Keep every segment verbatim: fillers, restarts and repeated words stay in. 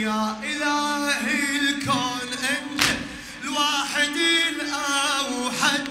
يا إلهي الكون أنت الواحد الأوحد،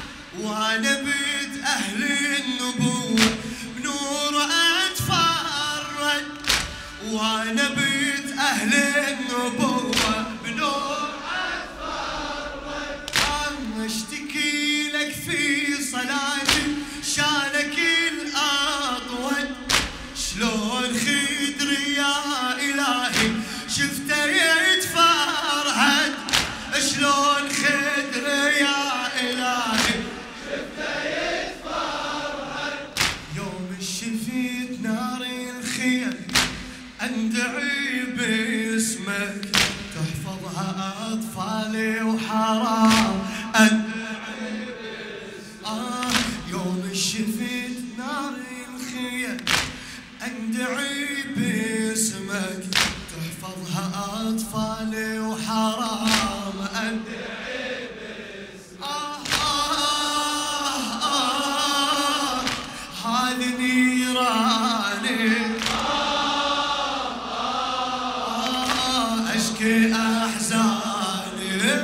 ونبيت أهل النبوة بنور أتفرد، ونبيت أهل النبوة بنور أتفرد. أنا أشتكي لك في صلاتي شانك الأطول، شلون خدري يا إلهي شفته يتفرهد، شلون خدري يا إلهي شفته يتفرهد. يوم شفيت نار الخيل أندعي باسمك، تحفظها أطفالي وحرام أندعي باسمك. آه يوم شفيت نار الخيل أندعي باسمك، تحفظها أطفالي وحرام أندعي باسمك. آه آه آه هذه نيراني، آه آه أشكي أحزاني.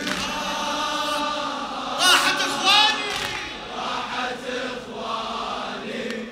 راحت إخواني راحت إخواني،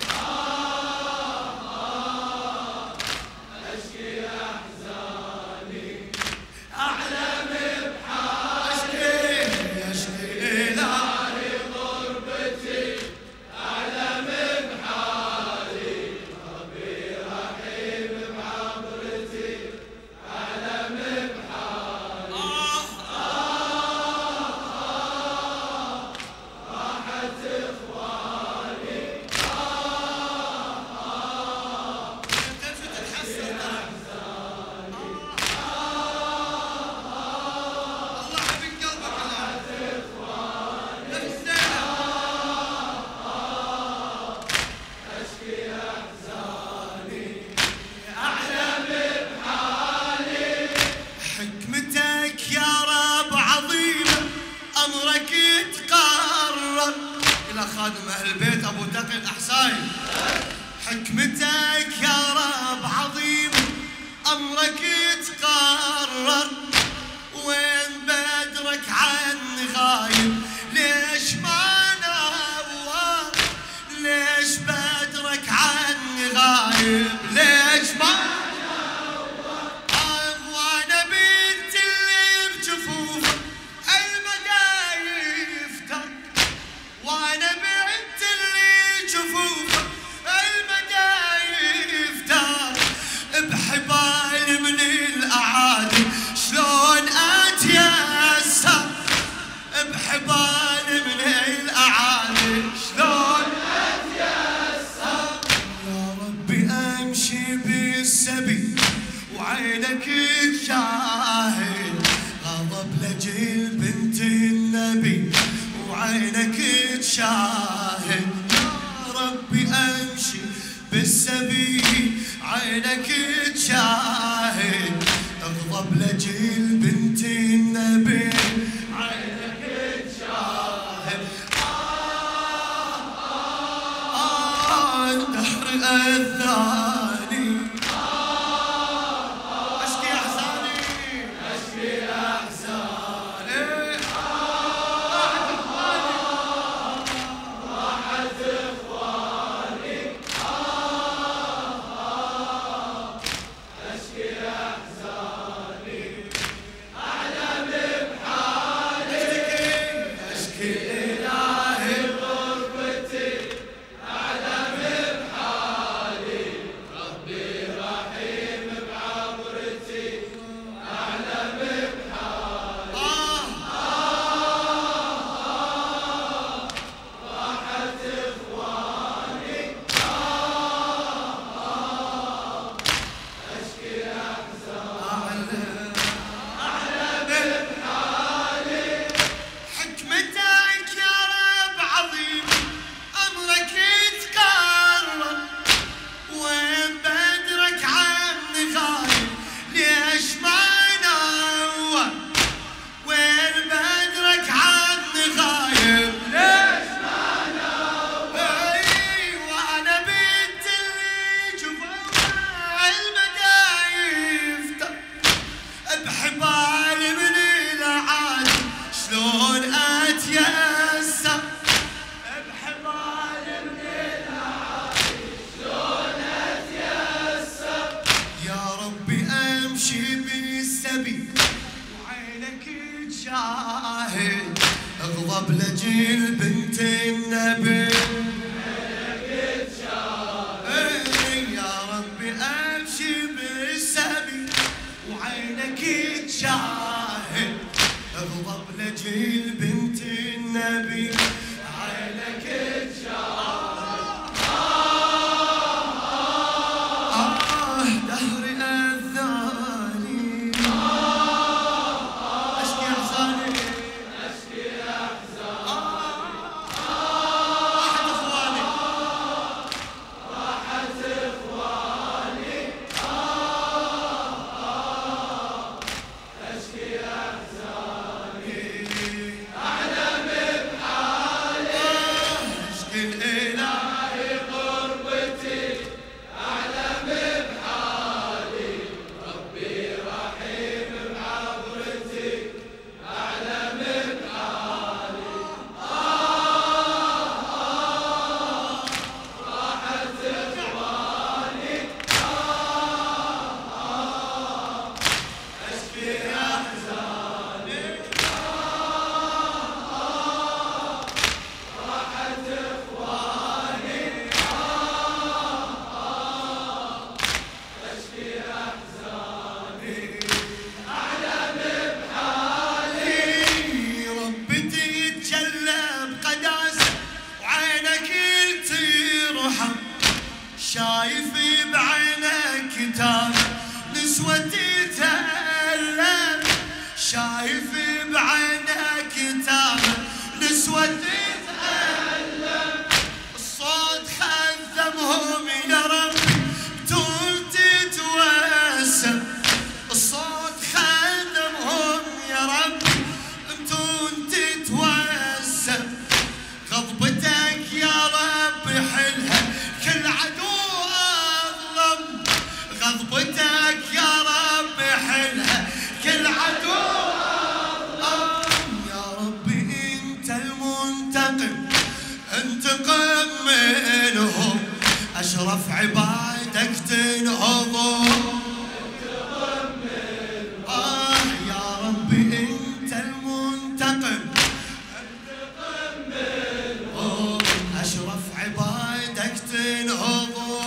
خادم أهل البيت أبو تقي الأحساي. حكمتك يا رب عظيم، أمرك يتقرر، وين بدرك عني غايب، ليش ما نور، ليش بدرك عني غايب، ليش ما نور. وانا بنت اللي بجفوف المدايف تك، وانا بنت اللي جفوف المدايف دار، بحبال من الاعادي شلون اتيسر، بحبال من الاعادي شلون اتيسر. يا ربي امشي بالسبيل وعينك تشاهد، غضب لجل بنت النبي وعينك تشاهد. يا ربي امشي بالسبيل عينك تشاهد، اغضب لجل بنت النبي عينك تشاهد. آه آه آه الدهر اذاني، آه اشكي احزاني اشكي احزاني. ربي امشي بالسبيل وعينك تشاهد، اغضب لجل بنت النبي عينك تشاهد. يا ربي امشي بالسبيل وعينك تشاهد، اغضب لجل بنت النبي عينك تشاهد. شايف بعينك كتاب نسوة تتألم، شايف بعينك كتاب نسوة تتألم، الصوت خذمهم يا رب بدون تتوسم، الصوت خذمهم يا رب بدون تتوسم، غضبتك يا رب حلها كل عدو غضبتك يا رب حلها كل عدو أظلم. يا ربي انت المنتقم انتقم منهم، اشرف عبادك تنهضهم انتقم منهم. آه يا ربي انت المنتقم انتقم منهم، اشرف عبادك تنهضهم.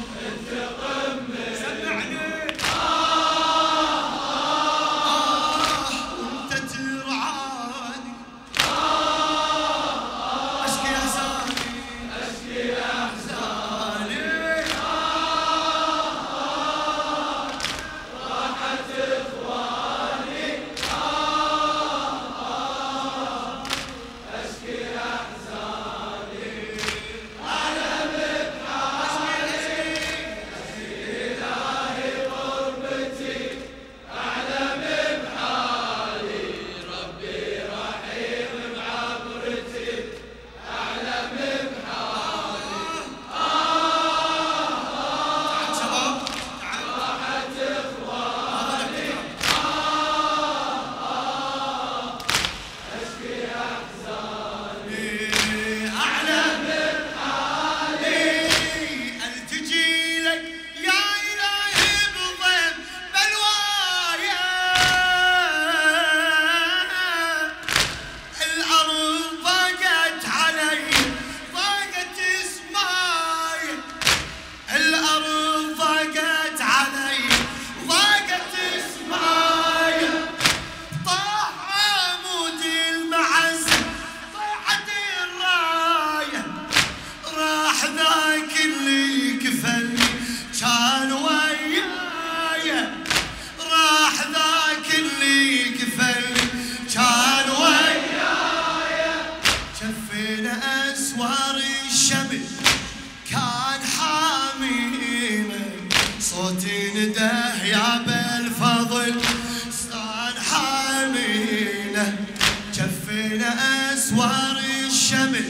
أسوار الشمل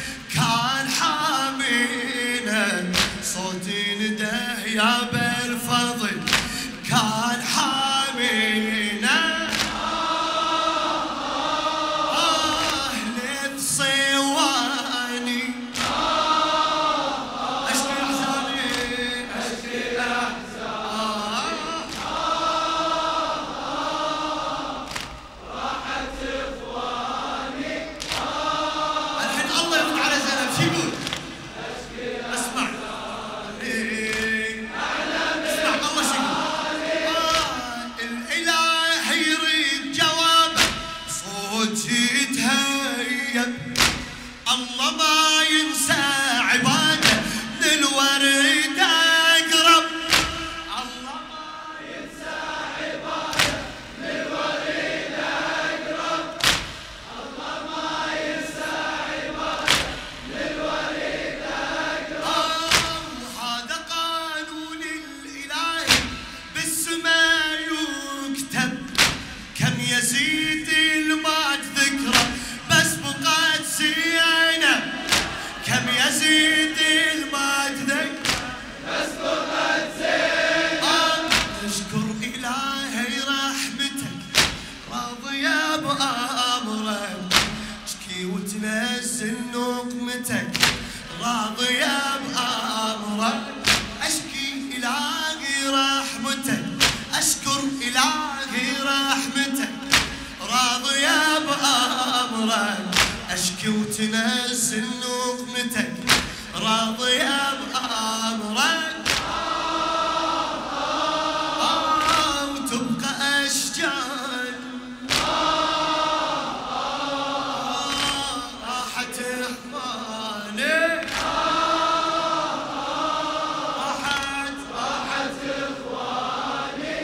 كان حامينا، صوتي نده يا بالفضل كان حامينا. آه ليت صواني أشكي أحزاني أشكي الأحزان، يزيد المجد مسبوقة زين أشكر إلهي رحمتك راضية بأمرك اشكي وتنزل نقمتك راضية بأمرك أشكي إلهي رحمتك أشكر إلهي رحمتك راضية بأمرك أشكي وتنزل نقمتك راضية بأمرك آه وتبقى أشجار راحة إخواني راحة راحت إخواني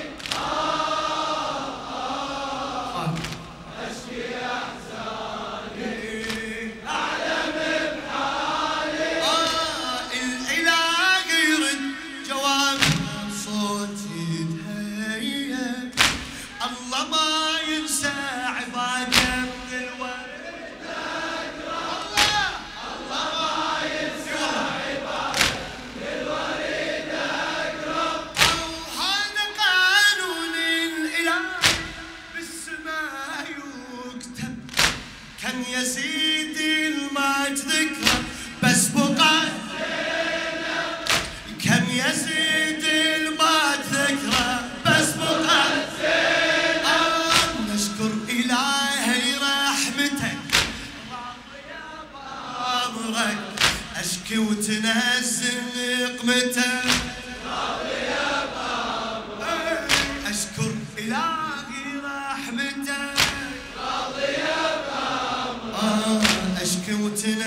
أشكي أحزاني أعلم بحالي آه الإله يرد جواب صوتي يتهيأ الله ما ينسى عباده من الورد الله الله ما ينسى عباده للوريد أقرب هذا قانون الإله بالسماء يكتب كان يزيد المجد ذكره بس بقى كان يزيد المجد ذكره بس بقى آه نشكر إلهي رحمتك راضية بأمرك أشكي وتنزل نقمتك راضية بأمرك أشكر إلهي رحمتك راضية بأمرك آه أشكي وتنزل